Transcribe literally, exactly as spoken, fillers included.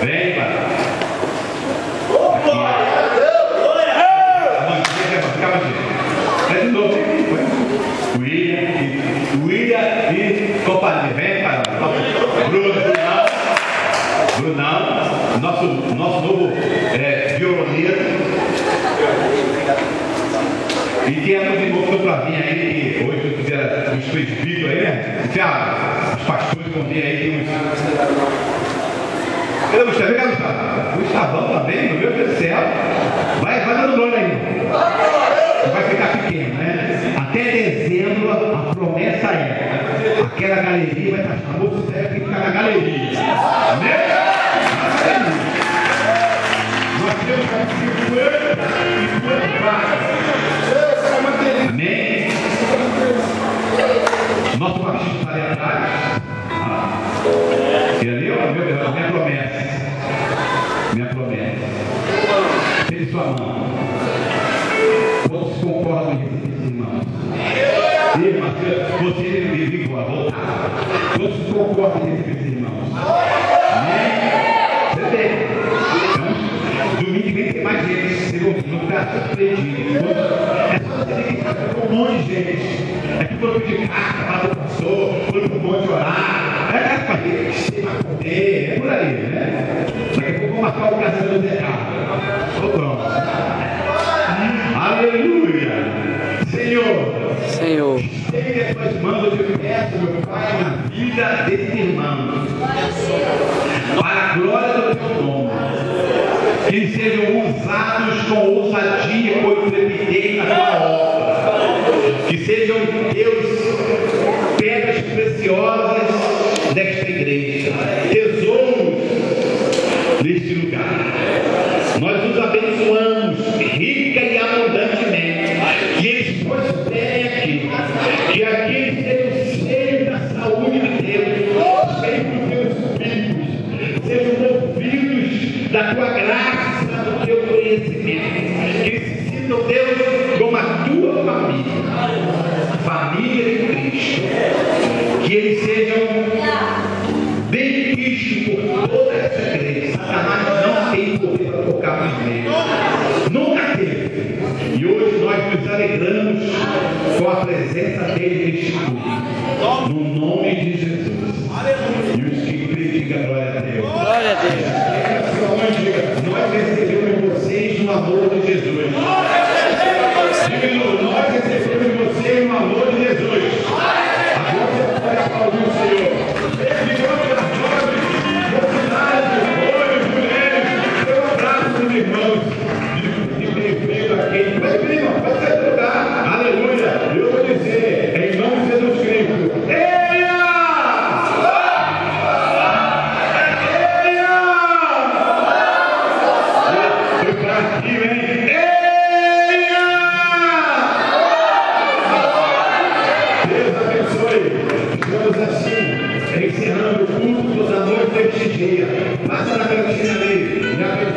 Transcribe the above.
Vem, pai. É de novo. William e William e companhia. Vem, pai. Bruno, Brunão. Brunão. Nosso, nosso novo é, violoneiro. E quem é muito novo para vir aí, que hoje eu tiver os presbíteros aí, né? Tiago, os pastores vão vir aí, tem uns. Eu, Gustavo, vem cá, Gustavo. O Gustavão também, meu Deus do céu. Vai, vai dando nome aí. Vai ficar pequeno, né? Até dezembro, a promessa é: aquela galeria vai estar famosa, você deve ficar na galeria. Amém? Nós temos que cinquenta e amém? Nosso baixinho está ali atrás. E ali, ó, meu Deus, minha promessa. Minha promessa. Tem sua mão. Todos concordam com isso, irmãos. Irmãos, você vive igual, voltar. Todos concordam com isso, irmãos. Amém? Você tem. Então, domingo que vem tem mais gente. Você não está surpreendido. É só você ter que fazer com um monte de gente. É que quando pedir carta para o pastor, quando para o monte orar, é para ter que vai poder, é por aí, né? Daqui a pouco vou marcar o casamento errado. Estou pronto. Aleluia! Senhor, Senhor, estende as tuas mãos, eu te peço, meu Pai, na vida desses irmãos, para a glória do teu nome, que eles sejam usados com ousadia e com intrepidez na tua obra, que sejam, Deus, pedras preciosas desta igreja, tesouros neste lugar. Nós os abençoamos rica e abundantemente, que eles prosperem aqui, que aqui eles sejam cheios da saúde de Deus, cheios dos teus filhos, sejam movidos da tua graça, do teu conhecimento, que eles se sintam, Deus, como a tua família, família de Cristo, que eles sejam bem vistos por toda essa igreja. Satanás não tem poder para tocar nos meios, nunca teve. E hoje nós nos alegramos com a presença dele neste culto, no nome de Jesus. E os que creem, digam glória a Deus. Glória a Deus. Nós recebemos vocês no amor de Jesus. Diga, nós recebemos vocês no amor de Jesus. Agora você pode aplaudir o Senhor. Ele gosta das jovens, mocidades, homens, mulheres. Eu abraço os irmãos de ter feito aqui. Pode vir, irmão, pode sair do lugar. Aleluia. Eu vou dizer, em nome de Jesus Cristo. Eia! Eia! Foi pra aqui, hein? Eia! Deus abençoe. Estamos assim, encerrando o culto dos amores deste dia. Passa na cantina ali.